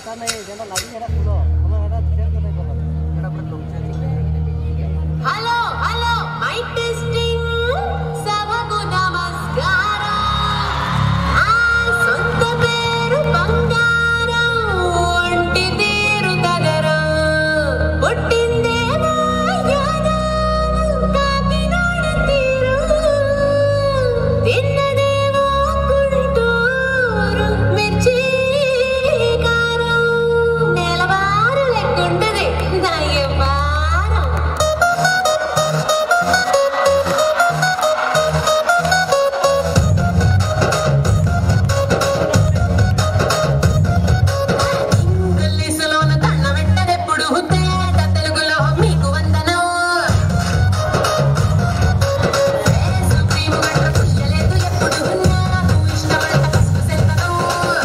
पता नहीं जनरल लागी है ना खुलो हमारा शेयर करने को मेरा पर लोग हेलो हेलो माइक टेस्टिंग सबको नमस्कार आ సొంత పేరు బంగారం ఒంటి తీరు తగరం పుట్టిందేమో యాదవ్ కాకినాడ తీరు తిన్నదేమో గుంటూరు మిర్చి కారం నెలవారు లెక్కుంటది దానికి వారం ఇంగ్లీషులోన తన్న వెంటనెప్పుడు తేట తెలుగులో మీకు వందనం ఫేసు క్రీము గట్ర పుయ్యలేదు ఎప్పుడు నాకు ఇష్టపడత పసుపు సెంతనం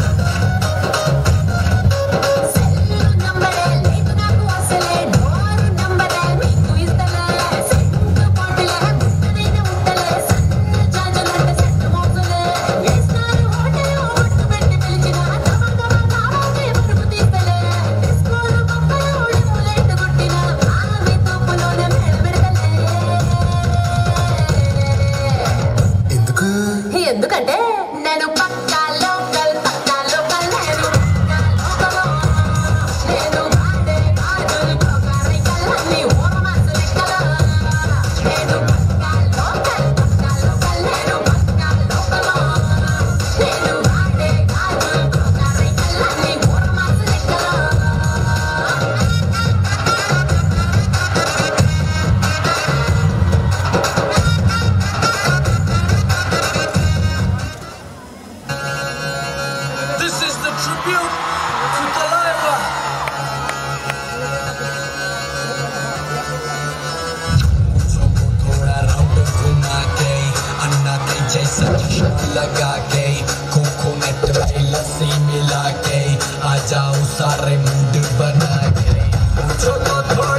సెల్లు నంబరే లేదు నాకు అసలే డోరు నంబరే మీకు ఇస్తలే సెంటు పోటులే ముట్టనైన ఉంటలే సన్న జాజులంటే సెట్టు మోసులే వేస్తారు హోటల్ ఒట్టు పెట్టి పిలిచిన కావాల్సి పరుపు తీస్తలే డిస్కోలు పక్కన ఉడిములెట్టు కొట్టిన ఆమె తోపులోనే మెడబెడతలే ఎందుకంటే నేను పక్కా లోకల్ నేను నేను వాడే గాజులు కొకరి కళ్ళని ఓరమాసు లెక్కలో నేను పక్కా లోకల్ నేను పక్కా లోకల్ నేను వాడే గాజులు కొకరి కళ్ళని ఓరమాసు లెక్కలో This is the tribute to Delilah. थोड़ा राउंड घुमा के अन्ना के जैसा चश्मा लगा के कोकोनट में लस्सी मिला के आ जाओ सारे मूड बना के मुझको तो थोड़ा